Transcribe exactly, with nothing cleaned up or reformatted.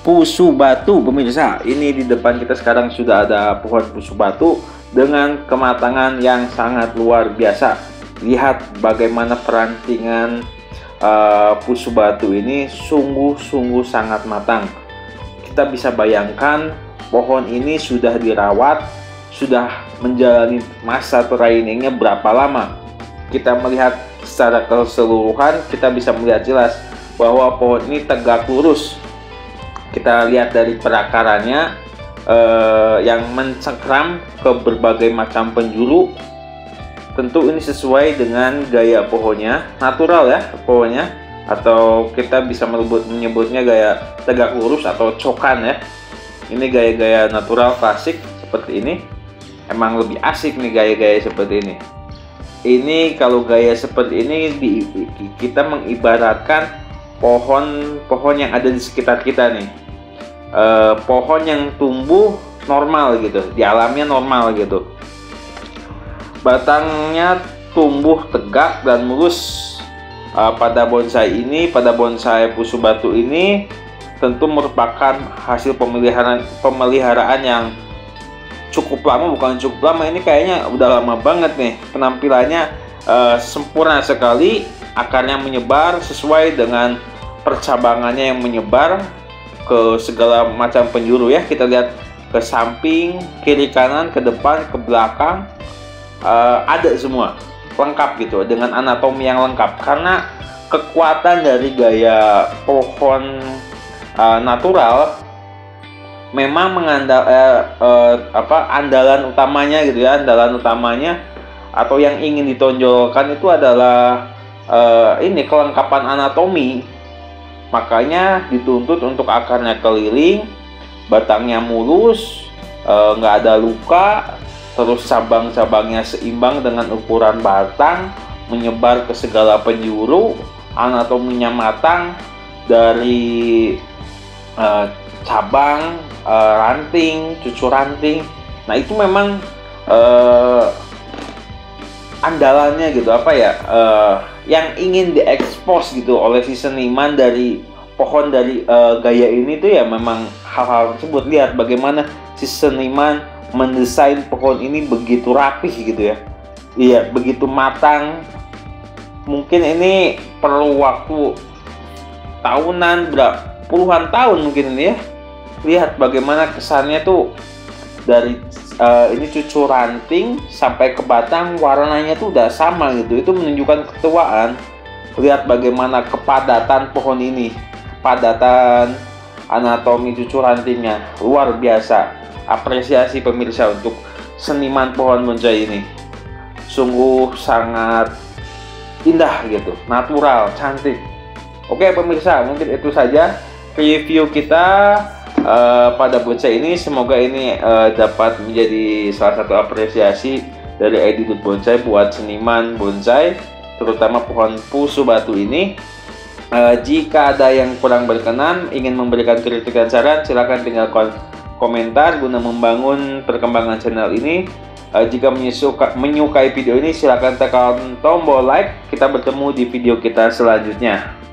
pusu batu pemirsa. Ini di depan kita sekarang sudah ada pohon pusu batu dengan kematangan yang sangat luar biasa. Lihat bagaimana perantingan uh, pusu batu ini sungguh-sungguh sangat matang. Kita bisa bayangkan pohon ini sudah dirawat, sudah menjalani masa trainingnya berapa lama. Kita melihat secara keseluruhan, kita bisa melihat jelas bahwa pohon ini tegak lurus. Kita lihat dari perakarannya eh, yang mencengkram ke berbagai macam penjuru. Tentu ini sesuai dengan gaya pohonnya, natural ya pohonnya, atau kita bisa menyebut, menyebutnya gaya tegak lurus atau cokan ya. Ini gaya-gaya natural klasik seperti ini. Emang lebih asik nih gaya-gaya seperti ini. Ini kalau gaya seperti ini di, kita mengibaratkan pohon-pohon yang ada di sekitar kita nih. E, pohon yang tumbuh normal gitu, di alamnya normal gitu. Batangnya tumbuh tegak dan mulus. E, pada bonsai ini, pada bonsai pusu batu ini tentu merupakan hasil pemeliharaan pemeliharaan yang cukup lama, bukan cukup lama, ini kayaknya udah lama banget nih. Penampilannya uh, sempurna sekali, akarnya menyebar sesuai dengan percabangannya yang menyebar ke segala macam penjuru ya. Kita lihat ke samping, kiri kanan, ke depan, ke belakang, uh, ada semua lengkap gitu, dengan anatomi yang lengkap. Karena kekuatan dari gaya pohon uh, natural memang mengandal eh, eh, apa andalan utamanya gitu ya, andalan utamanya atau yang ingin ditonjolkan itu adalah eh, ini kelengkapan anatomi. Makanya dituntut untuk akarnya keliling, batangnya mulus, nggak eh, ada luka, terus cabang-cabangnya seimbang dengan ukuran batang, menyebar ke segala penjuru, anatominya matang dari eh, cabang, uh, ranting, cucu ranting. Nah itu memang uh, andalannya gitu, apa ya, uh, yang ingin diekspos gitu oleh si seniman dari pohon dari uh, gaya ini tuh ya, memang hal-hal tersebut. Lihat bagaimana si seniman mendesain pohon ini begitu rapih gitu ya. Iya, begitu matang. Mungkin ini perlu waktu tahunan, berapa puluhan tahun mungkin ini ya. Lihat bagaimana kesannya tuh dari uh, ini cucu ranting sampai ke batang, warnanya tuh udah sama gitu. Itu menunjukkan ketuaan. Lihat bagaimana kepadatan pohon ini, kepadatan anatomi cucu rantingnya luar biasa. Apresiasi pemirsa untuk seniman pohon bonsai ini. Sungguh sangat indah gitu, natural, cantik. Oke pemirsa, mungkin itu saja review kita Uh, pada bonsai ini. Semoga ini uh, dapat menjadi salah satu apresiasi dari Edidut Bonsai buat seniman bonsai, terutama pohon pusu batu ini. Uh, jika ada yang kurang berkenan, ingin memberikan kritik dan saran, silahkan tinggal komentar guna membangun perkembangan channel ini. Uh, jika menyuka, menyukai video ini, silahkan tekan tombol like. Kita bertemu di video kita selanjutnya.